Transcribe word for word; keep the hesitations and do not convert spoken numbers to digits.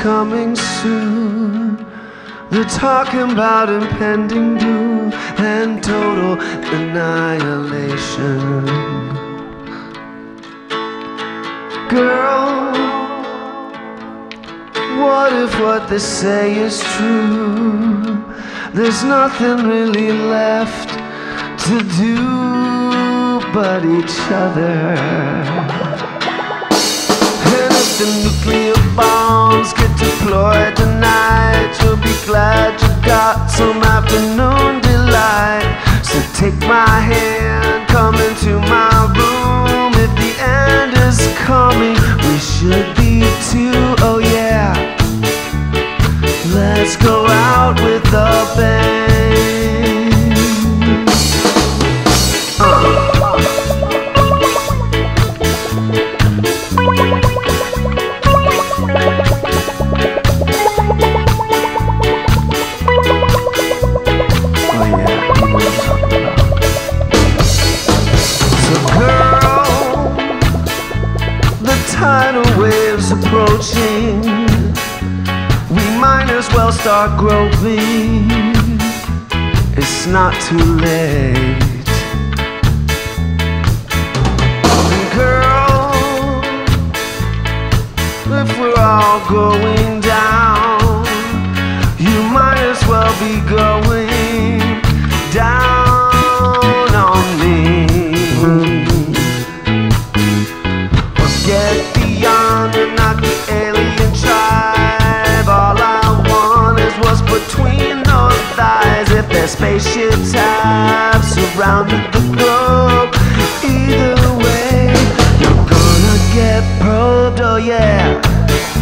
coming soon. They're talking about impending doom and total annihilation. Girl, what if what they say is true? There's nothing really left to do but each other. And if the nuclear bombs get deployed tonight, you'll be glad you got some afternoon delight. So take my hand, come into my room. If the end is coming, we should be too. Oh yeah, let's go out with a bang. uh. Tidal waves approaching, we might as well start groping. It's not too late. And girl, if we're all going down, you might as well be going down on me. Get beyond and not the alien tribe. All I want is what's between those thighs. If their spaceships have surrounded the globe, either way, you're gonna get probed, oh yeah.